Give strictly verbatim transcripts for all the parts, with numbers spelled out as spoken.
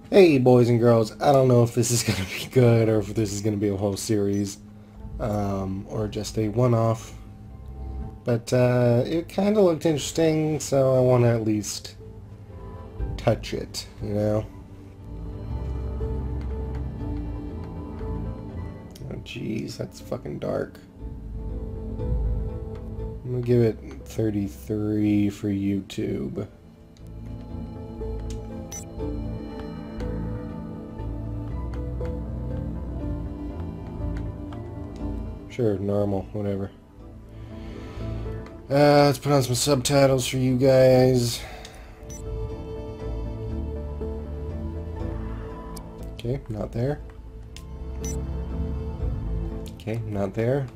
Hey boys and girls, I don't know if this is going to be good or if this is going to be a whole series um, or just a one-off, but uh, it kind of looked interesting, so I want to at least touch it, you know? Oh jeez, that's fucking dark. I'm going to give it thirty-three for YouTube. Sure, normal, whatever. Uh, let's put on some subtitles for you guys. Okay, not there. Okay, not there.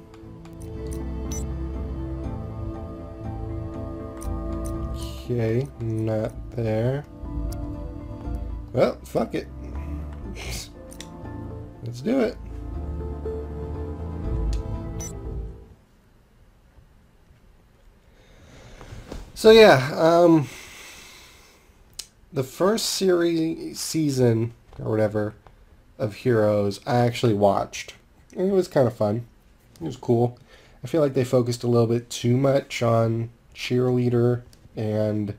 Okay, not there. Well, fuck it. Let's do it. So yeah, um, the first series season or whatever of Heroes I actually watched. And it was kind of fun. It was cool. I feel like they focused a little bit too much on cheerleader and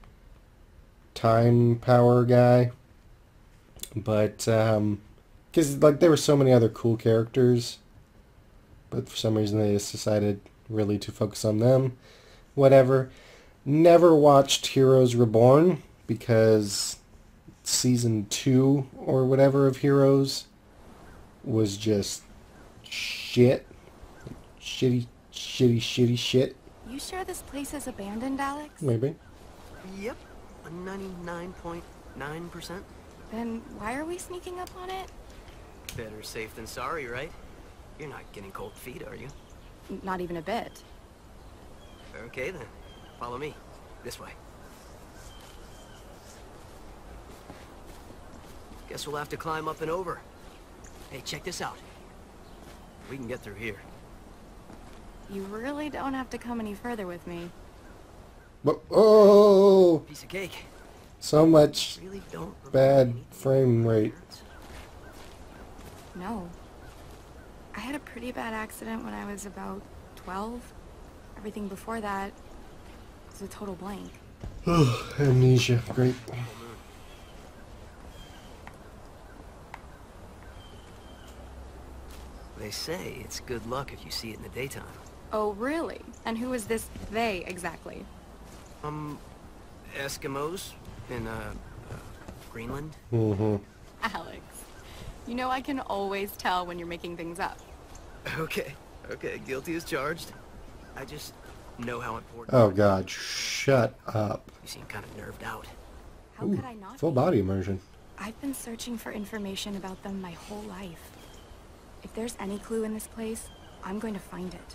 time power guy, but um, because like there were so many other cool characters, but for some reason they just decided really to focus on them. Whatever. Never watched Heroes Reborn because season two or whatever of Heroes was just shit. Shitty, shitty, shitty shit. You sure this place is abandoned, Alex? Maybe. Yep, ninety-nine point nine percent. Then why are we sneaking up on it? Better safe than sorry, right? You're not getting cold feet, are you? N- Not even a bit. Okay then, follow me. This way. Guess we'll have to climb up and over. Hey, check this out. We can get through here. You really don't have to come any further with me. But oh, Piece of cake. so much Really don't remember bad anything frame about rate. parents. No. I had a pretty bad accident when I was about twelve. Everything before that was a total blank. Amnesia, great. They say it's good luck if you see it in the daytime. Oh, really? And who is this they exactly? Um, Eskimos in, uh, uh Greenland? Mm-hmm. Alex. You know I can always tell when you're making things up. Okay, okay, guilty as charged. I just know how important... Oh god, shut up. You seem kind of nerved out. How Ooh, could I not full be? body immersion. I've been searching for information about them my whole life. If there's any clue in this place, I'm going to find it.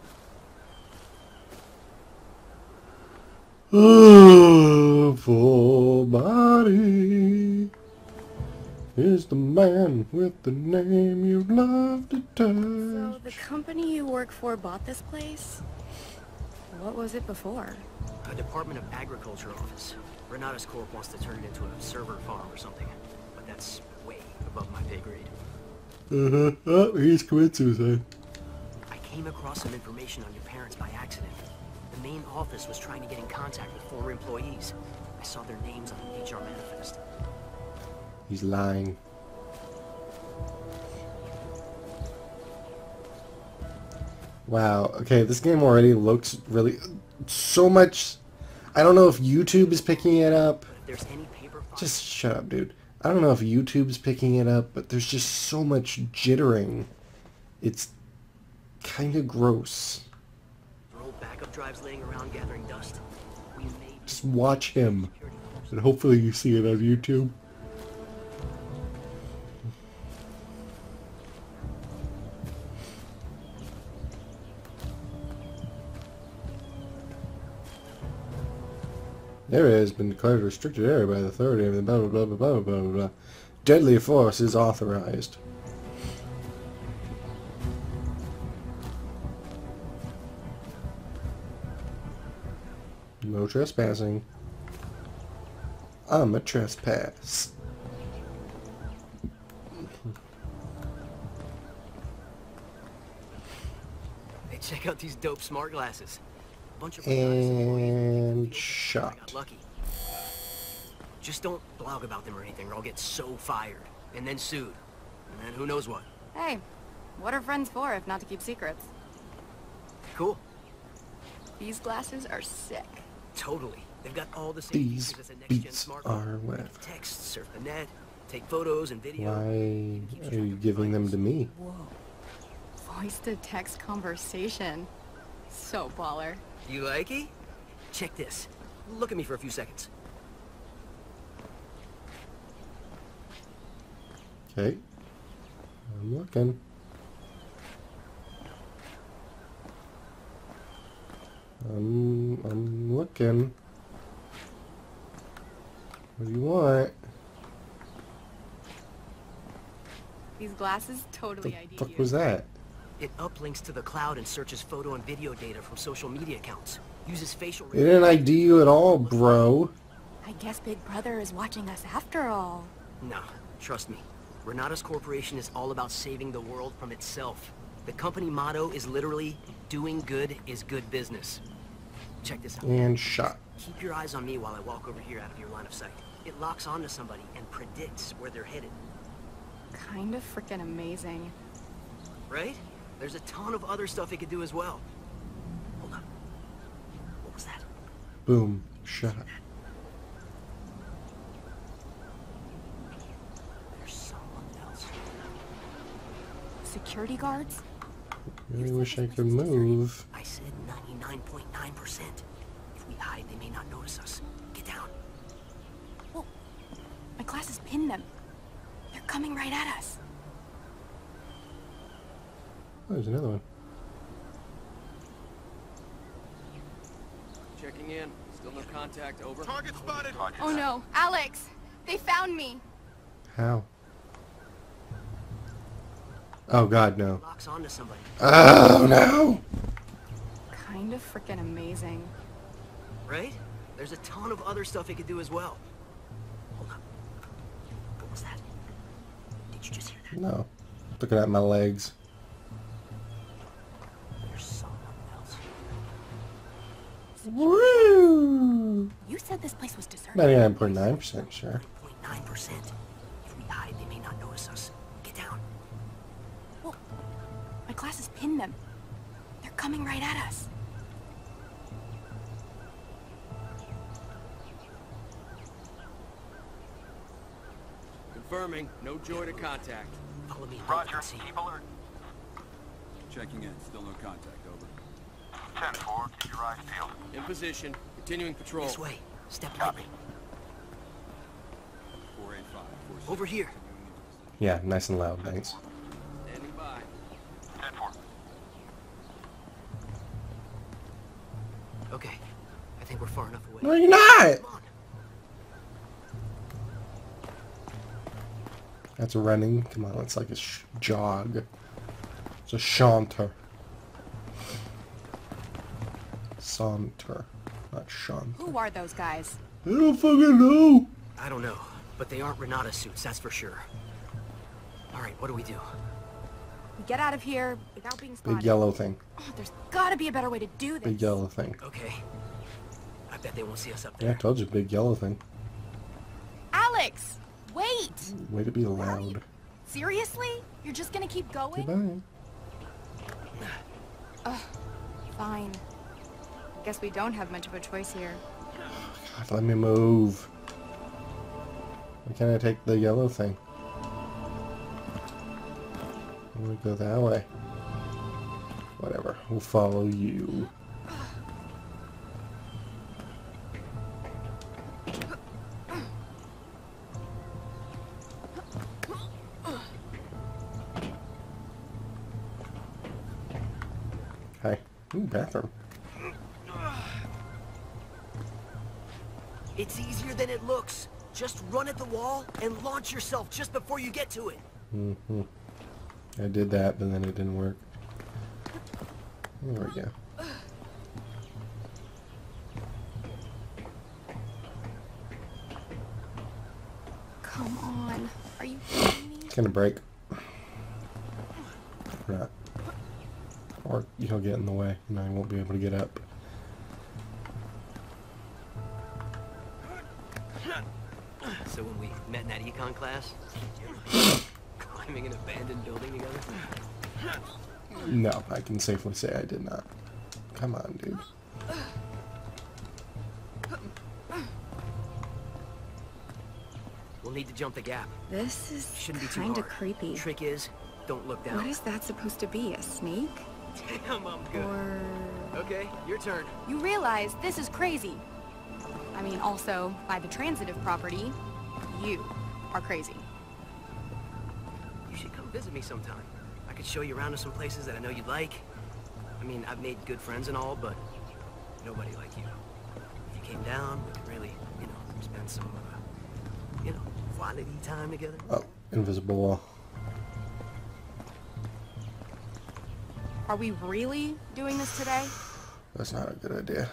Oh, full body is the man with the name you love to So touch. the company you work for bought this place? What was it before? A Department of Agriculture office. Renatus Corp wants to turn it into a server farm or something. But that's way above my pay grade. Uh-huh. Oh, he's committed suicide. I came across some information on your parents by accident. The main office was trying to get in contact with former employees. I saw their names on the H R manifest. He's lying. Wow. Okay, this game already looks really... So much... I don't know if YouTube is picking it up. But if there's any paper files... Just shut up, dude. I don't know if YouTube's picking it up, but there's just so much jittering. It's kind of gross. old backup drives laying around gathering dust. We made... Just watch him, and hopefully you see it on YouTube. Area has been declared a restricted area by the authority of the blah blah blah blah blah blah blah blah. Deadly force is authorized. No trespassing. I'm a trespass. Check out these dope smart glasses. Bunch of and shot. I got lucky. Just don't blog about them or anything, or I'll get so fired, and then sued, and then who knows what. Hey, what are friends for if not to keep secrets? Cool. These glasses are sick. Totally. They've got all the same These features as a next-gen beats smartphone. are what? Text, surf the net, take photos and video. Why are you giving them to me? Whoa. Voice-to-text conversation. So baller. You like it? Check this. Look at me for a few seconds. Okay. I'm looking. I'm, I'm looking. What do you want? These glasses The totally I D fuck you. was that? It uplinks to the cloud and searches photo and video data from social media accounts. Uses facial It didn't I D you at all, bro. I guess Big Brother is watching us after all. No, trust me. Renata's corporation is all about saving the world from itself. The company motto is literally, doing good is good business. Check this out. And shot. Keep your eyes on me while I walk over here out of your line of sight. It locks onto somebody and predicts where they're headed. Kind of freaking amazing. Right? There's a ton of other stuff it could do as well. Hold up. What was that? Boom. Shot. There's someone else. Security guards? Really wish I could move. I said ninety-nine point nine percent. If we hide, they may not notice us. Get down. Whoa. My glasses pinned them. They're coming right at us. Oh, there's another one. Checking in. Still no contact. Over. Target spotted. Oh no, Alex! They found me! How? Oh god, no. Locks onto somebody. Oh no! Kind of freaking amazing. Right? There's a ton of other stuff it could do as well. Hold up. What was that? Did you just hear that? No. Looking at my legs. There's someone else. Woo! You said this place was deserted. ninety-nine point nine percent sure. nine point nine percent. If we hide, they may not notice us. Get down. Whoa. My glasses pinned them. They're coming right at us. Confirming. No joy to contact. Follow me. Roger. See. Keep alert. Checking in. Still no contact. Over. ten four. Keep your eyes peeled. In position. Continuing patrol. This way. Step lightly. four eight five. four six. Over here. Yeah, nice and loud, thanks. Standing by. ten four. Okay. I think we're far enough away. No, you're not! Come on. That's running. Come on, it's like a sh jog. It's a saunter. Saunter. Not shanter. Who are those guys? I don't fucking know! I don't know, but they aren't Renata suits, that's for sure. Alright, what do we do? We get out of here without being spotted. Big yellow thing. Oh, there's gotta be a better way to do this. Big yellow thing. Okay. I bet they won't see us up Yeah, I there. told you, big yellow thing. Alex! Wait! Way to be loud. Seriously? You're just gonna keep going? Goodbye. Ugh. Fine. I guess we don't have much of a choice here. God, let me move. Why can't I take the yellow thing? I'm gonna go that way. Whatever, we'll follow you. Hi. Ooh, bathroom. It's easier than it looks. Just run at the wall and launch yourself just before you get to it. Mm-hmm. I did that, but then it didn't work. There we go. Come on. Are you kidding me? It's gonna break. Or not. Or he'll get in the way and I won't be able to get up. So when we met in that econ class, climbing an abandoned building together? No, I can safely say I did not. Come on, dude. We'll need to jump the gap. This is Shouldn't be too kind of hard. creepy. Trick is, don't look down. What is that supposed to be? A snake? Damn, I'm good. Or... Okay, your turn. You realize this is crazy. I mean, also, by the transitive property, you are crazy. You should come visit me sometime. I could show you around to some places that I know you'd like. I mean, I've made good friends and all, but nobody like you. If you came down, we could really, you know, spend some, uh, you know, quality time together. Oh, invisible wall. Are we really doing this today? That's not a good idea.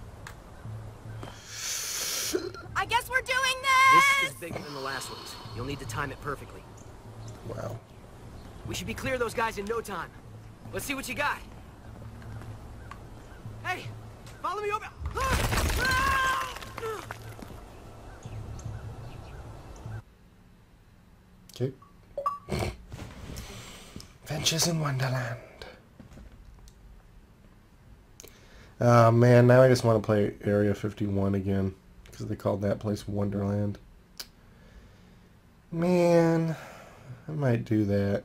I guess we're doing This this! is bigger than the last ones. You'll need to time it perfectly. Wow. We should be clear of those guys in no time. Let's see what you got. Hey, follow me over. Okay. Adventures in Wonderland. Oh man, now I just want to play Area fifty-one again. Because they called that place Wonderland. Man, I might do that.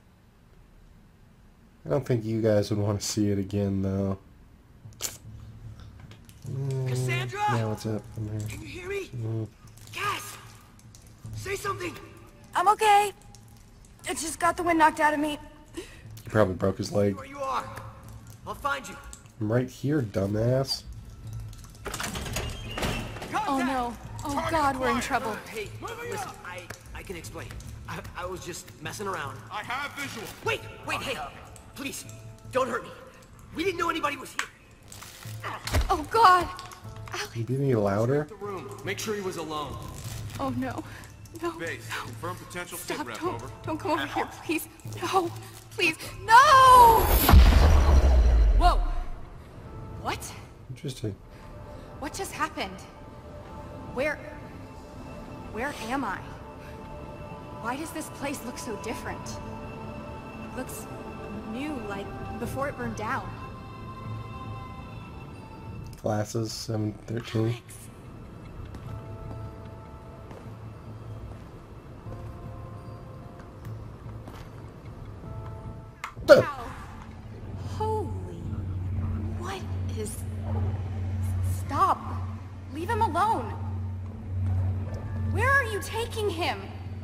I don't think you guys would want to see it again, though. Mm, Cassandra! yeah, what's up? I'm here. Can you hear me? Mm. Cass! Say something! I'm okay. I just got the wind knocked out of me. He probably broke his leg. Where you are. I'll find you. I'm right here, dumbass. Oh no. Oh god, we're in trouble. Hey, listen, I, I can explain. I, I was just messing around. I have visual. Wait, wait, hey, please, don't hurt me. We didn't know anybody was here. Oh god! Can you be any louder? The room. Make sure he was alone. Oh no. No. Base, confirm potential Stop, sit rep, don't, over. don't come over here, please. No, please, no! Whoa! What? Interesting. What just happened? Where... Where am I? Why does this place look so different? It looks new, like before it burned down. Glasses, seven thirteen. Alex. Oh. Ow. Holy... What is... Stop! Leave him alone! Where are you taking him?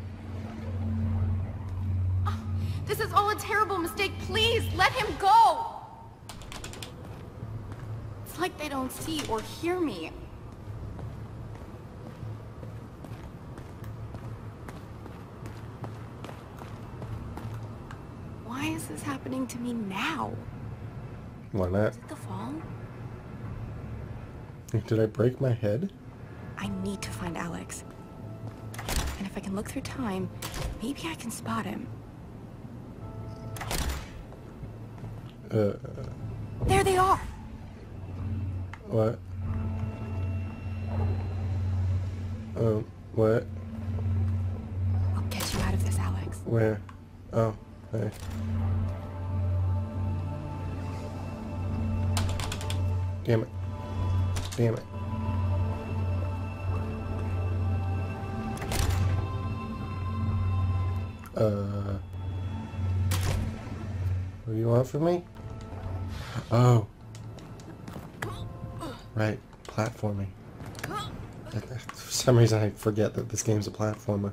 Oh, this is all a terrible mistake. Please, let him go! It's like they don't see or hear me. Why is this happening to me now? Why not? Is it the fall? Did I break my head? I need to find Alex. And if I can look through time, maybe I can spot him. Uh, There they are! what? Um, what? I'll get you out of this, Alex. Where? Oh, hey. Damn it. Damn it. Uh... What do you want from me? Oh. Right, platforming. For some reason I forget that this game's a platformer.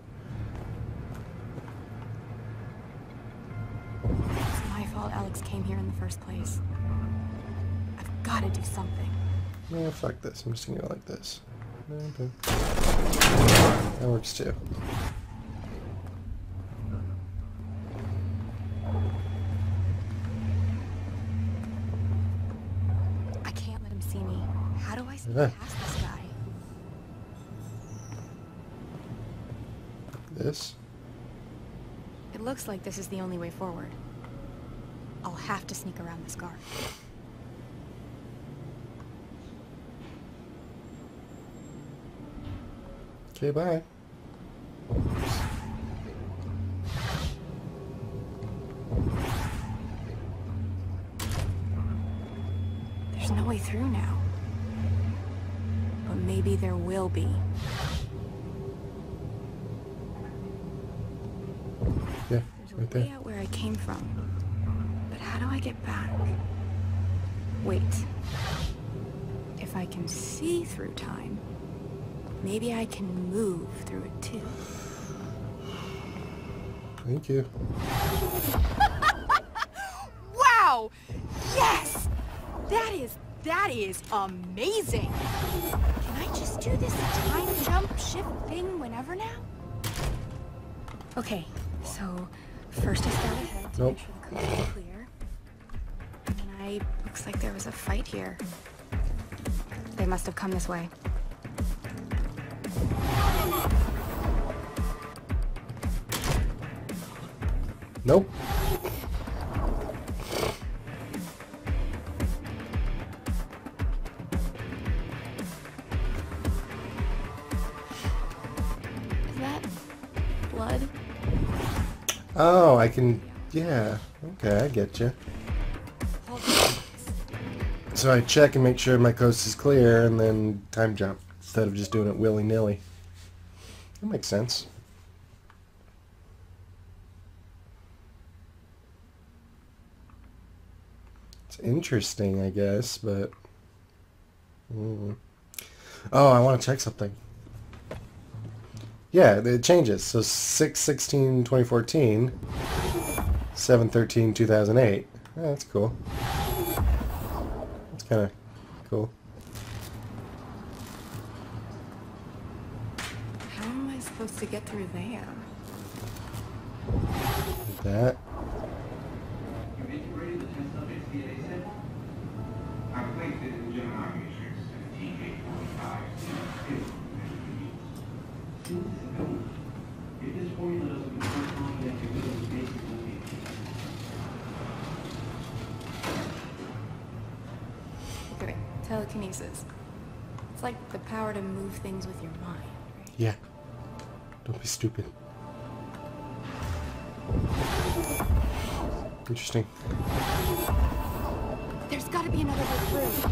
It's my fault Alex came here in the first place. I've got to do something. Yeah, fuck this. I'm just gonna go like this. Okay. That works too. I can't let him see me. How do I sneak Yeah. past this guy? This. It looks like this is the only way forward. I'll have to sneak around this guard. Okay, bye. There's no way through now. But maybe there will be. Yeah, There's a right way there. out where I came from. But how do I get back? Wait. If I can see through time, maybe I can move through it too. Thank you. Wow! Yes! That is, that is amazing! Can I just do this time jump shift thing whenever now? Okay, so first I start ahead to Nope. make sure the coast is clear. And then I... looks like there was a fight here. They must have come this way. Nope. Is that blood? Oh, I can... Yeah. Okay, I get you. Hold on. So I check and make sure my coast is clear, and then time jump, instead of just doing it willy-nilly. That makes sense. It's interesting, I guess, but... Mm. Oh, I want to check something. Yeah, it changes. So six sixteen twenty fourteen, seven thirteen two thousand eight. Oh, that's cool. That's kind of cool. How am I supposed to get through there? Like that. Okay, wait. Telekinesis. It's like the power to move things with your mind, right? Yeah. Don't be stupid. Interesting. There's gotta be another way through.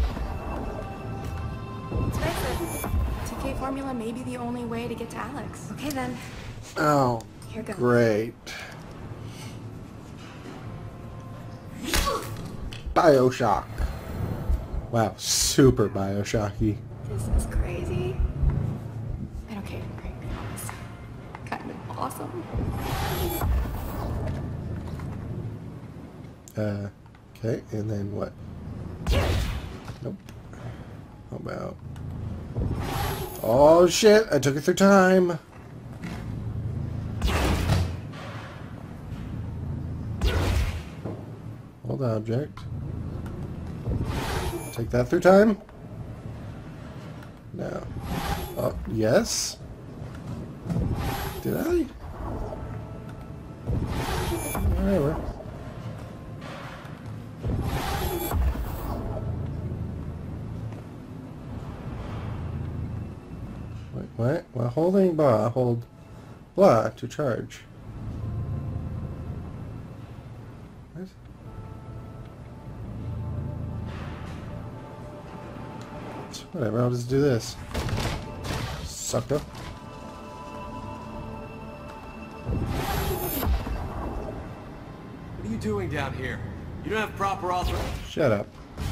Let's face it. T K formula may be the only way to get to Alex. Okay then. Oh, Here goes. great. Bioshock. Wow, super Bioshocky. This is crazy. And okay, great. It's kind of awesome. Uh, okay, and then what? Nope. How about... Oh shit, I took it through time. Hold object. Take that through time? No. Oh, yes? Did I? Whatever. Wait, what? While holding blah, hold blah to charge. What? Whatever, I'll just do this. Sucker. What are you doing down here? You don't have proper author... Shut up.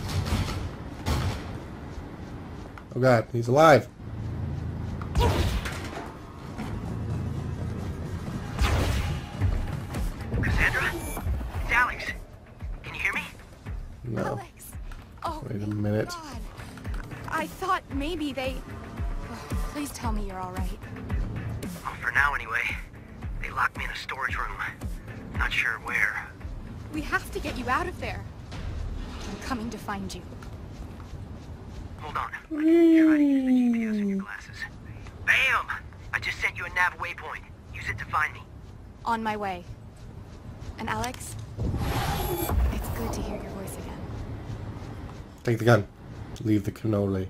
Oh god, he's alive. Cassandra? It's Alex. Can you hear me? No. Alex. Oh, Wait a thank minute. God. I thought maybe they... Oh, please tell me you're all right. Well, for now anyway. They locked me in a storage room. Not sure where. We have to get you out of there. I'm coming to find you. Hold on. Try to use the G P S in your glasses. Bam! I just sent you a nav waypoint. Use it to find me. On my way. And Alex, it's good to hear your voice again. Take the gun. Leave the cannoli.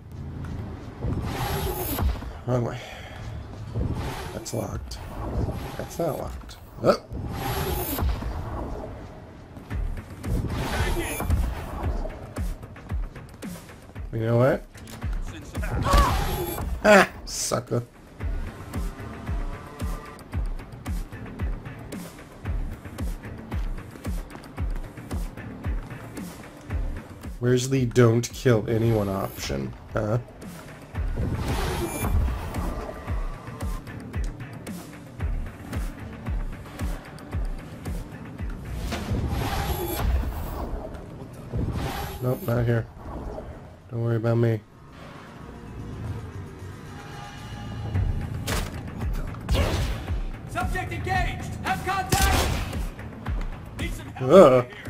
Wrong way. That's locked. That's not locked. Oh. You know what? Ah, sucker. Where's the don't kill anyone option, huh? Nope, not here. Don't worry about me. Subject engaged! Have contact! Need some help Uh. over here.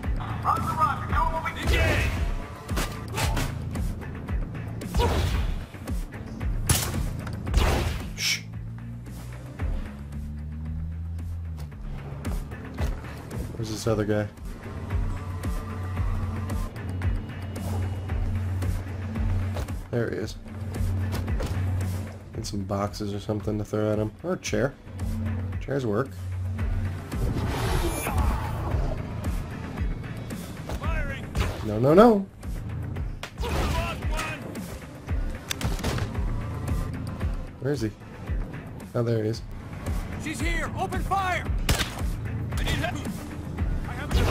Shh. Where's this other guy? There he is. Need some boxes or something to throw at him. Or a chair. Chairs work. No, no, no. Where is he? Oh, there he is. She's here! Open fire! I need help! I have a...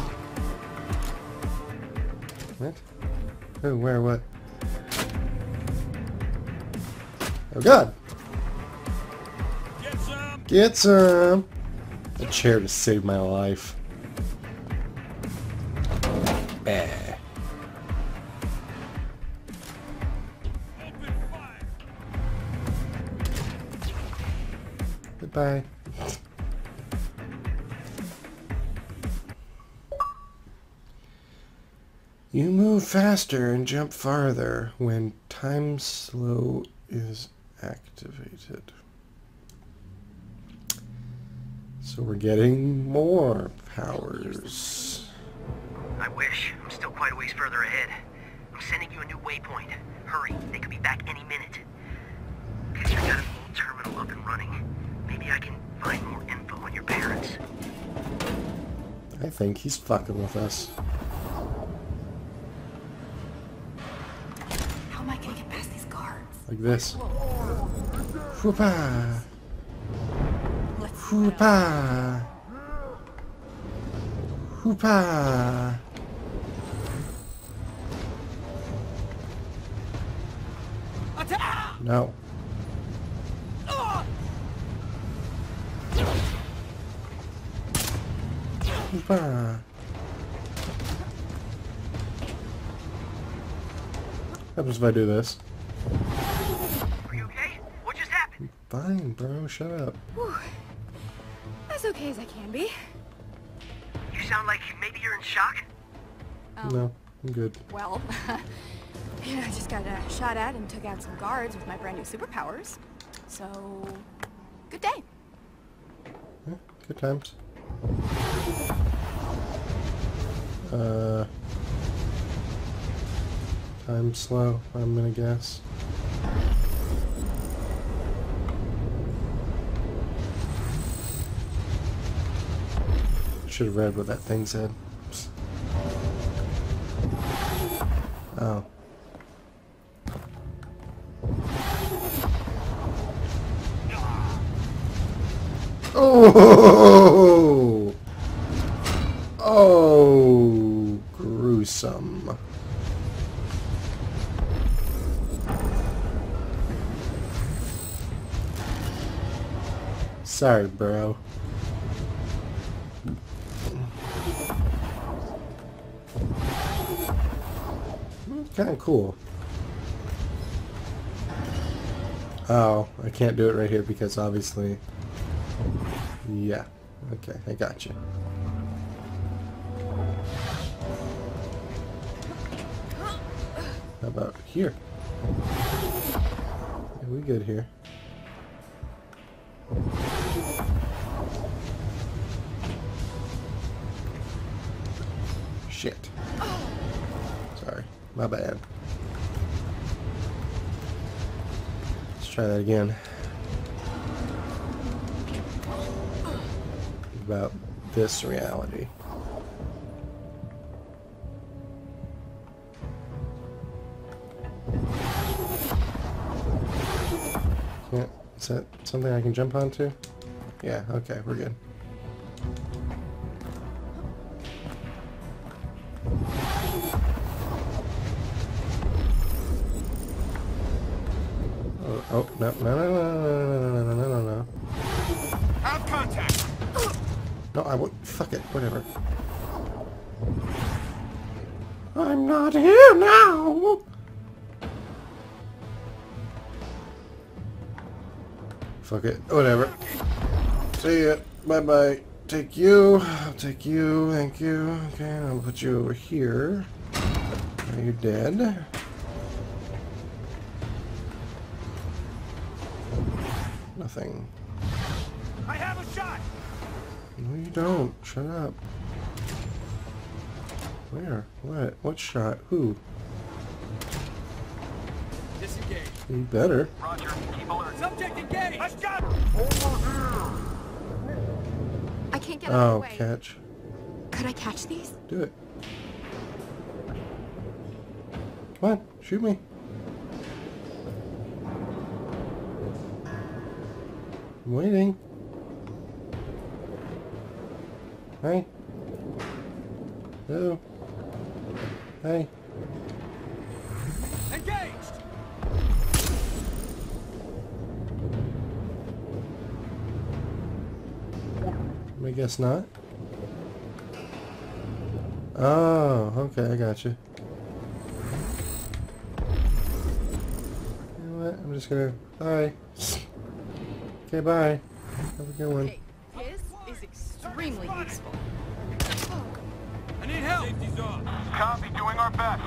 What? Who, where, what? Oh god! Get some! Get some! A chair to save my life. Bah. Open fire! Goodbye. You move faster and jump farther when time slow is activated. So we're getting more powers. I wish. I'm still quite a ways further ahead. I'm sending you a new waypoint. Hurry, they could be back any minute. Okay, I got an old terminal up and running. Maybe I can find more info on your parents. I think he's fucking with us. How am I gonna get past these guards? Like this. Whoopa! Let's Whoopa! Whoopa! Attack! No. Whoopa! What happens if I do this? Are you okay? What just happened? Fine, bro. Shut up. Whew. As okay as I can be. You sound like maybe you're in shock? Um, No, I'm good. Well, yeah, I just got uh, shot at and took out some guards with my brand new superpowers. So, good day. Yeah, good times. Uh, time slow, I'm gonna guess. Should have read what that thing said. Oops. Oh. Oh! Oh, gruesome. Sorry, bro. Kind of cool. Oh, I can't do it right here because obviously... Yeah. Okay, I got you. How about here? Yeah, we good here. My bad. Let's try that again. About this reality. Yeah, is that something I can jump onto? Yeah, okay, we're good. Oh, oh no, no, no, no, no, no, no, no, no. Have contact. No, I won't. Fuck it, whatever. I'm not here now! Fuck it, whatever. See ya. Bye bye. Take you. I'll take you. Thank you. Okay, I'll put you over here. Are you dead? Nothing. I have a shot. No, you don't. Shut up. Where? What? What shot? Who? Disengage. You better. Roger. Keep alert. Subject engaged. I've got I can't get out of Oh, the way. catch. Could I catch these? Do it. Come on, shoot me. I'm waiting. Hey. Hello. Hey. Engaged. I guess not. Oh, okay, I got you. You know what? I'm just gonna. Bye. Okay, bye. Have a good one. Okay, his is extremely useful. I need help. Safety's off. Copy. Doing our best.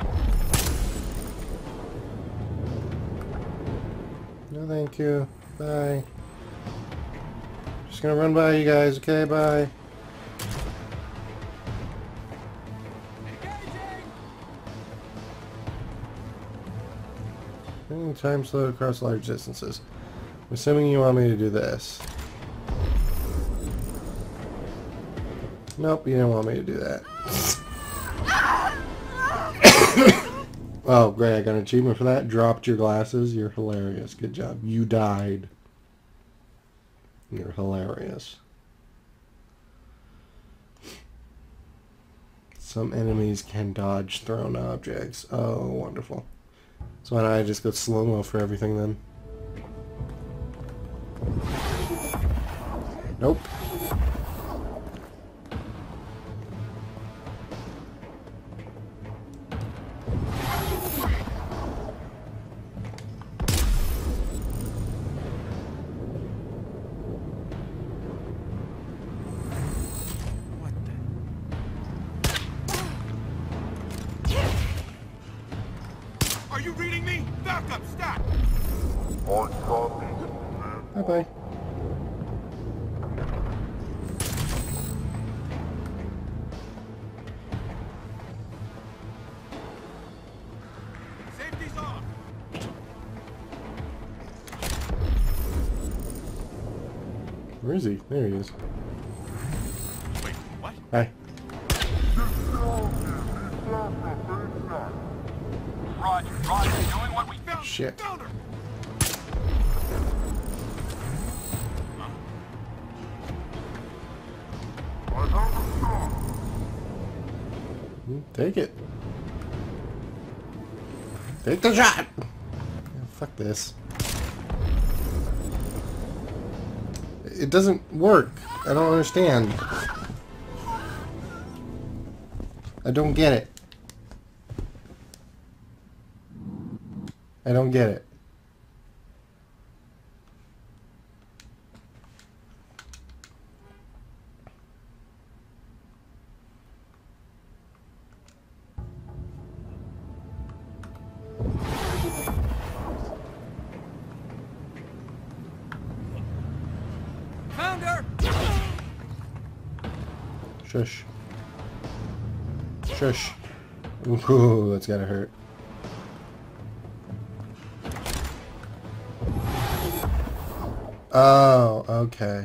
No, thank you. Bye. Just gonna run by you guys. Okay, bye. Hmm, time slowed across large distances. I'm assuming you want me to do this. Nope, you don't want me to do that. Oh, great, I got an achievement for that. Dropped your glasses. You're hilarious. Good job. You died. You're hilarious. Some enemies can dodge thrown objects. Oh, wonderful. So why don't I just go slow-mo for everything then? Nope. Are you reading me? Back up, stack. Bye-bye. Safety's off. Where is he? There he is. Wait, what? Hi. Roger. Roger. Doing what we Found, Shit. found her. Hmm, Take it. Take the shot! Yeah, fuck this. It doesn't work. I don't understand. I don't get it. I don't get it. Found her. Shush. Shush. Ooh, that's gotta hurt. Oh, okay.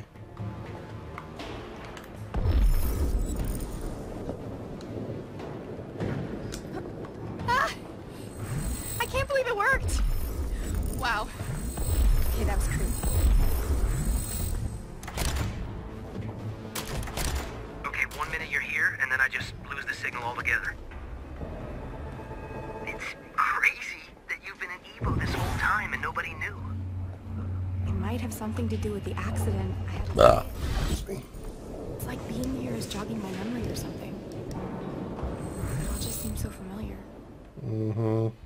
Ah! I can't believe it worked! Wow. Okay, that was creepy. Okay, one minute you're here, and then I just lose the signal altogether. It's crazy that you've been an Evo this whole time and nobody knew. It might have something to do with the accident I had to Ah, excuse me. It's like being here is jogging my memory or something. It all just seems so familiar. Mm-hmm.